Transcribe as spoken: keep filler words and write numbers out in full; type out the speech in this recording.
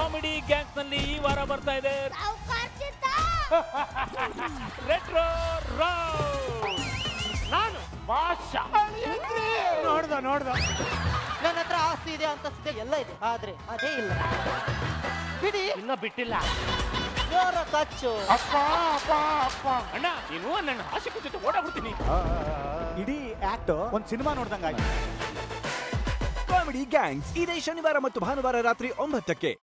Comedy gangs ನಲ್ಲಿ ಈ ವಾರ ಬರ್ತಾ ಇದೆ ರೆಟ್ರೋ ರೌಂಡ್. ನಾನು ಭಾಷಾ ನೋಡ್ದ ನೋಡ್ದ ನನ್ನ ಹತ್ರ ಆಸ್ತಿ ಇದೆ ಅಂತ ಸಿದ್ಧ ಎಲ್ಲ ಇದೆ, ಆದ್ರೆ ಅದೇ ಇಲ್ಲ. ಬಿಡಿ, ಇನ್ನ ಬಿಟ್ಟಿಲ್ಲ. ಜೋರ ಕಚ್ಚು. ಅಪ್ಪ ಅಪ್ಪ ಅಪ್ಪ ಅಣ್ಣ ನೀನು ನನ್ನ ಆಸೆ ಜೊತೆ ಓಡಾಡ್ಬಿಡ್ತೀನಿ. ಇಡೀ ಆಕ್ಟ್ ಒಂದ್ ಸಿನಿಮಾ ನೋಡ್ದಂಗ ಕಾಮಿಡಿ ಗ್ಯಾಂಗ್ಸ್ ಇದೇ ಶನಿವಾರ ಮತ್ತು ಭಾನುವಾರ ರಾತ್ರಿ ಒಂಬತ್ತಕ್ಕೆ.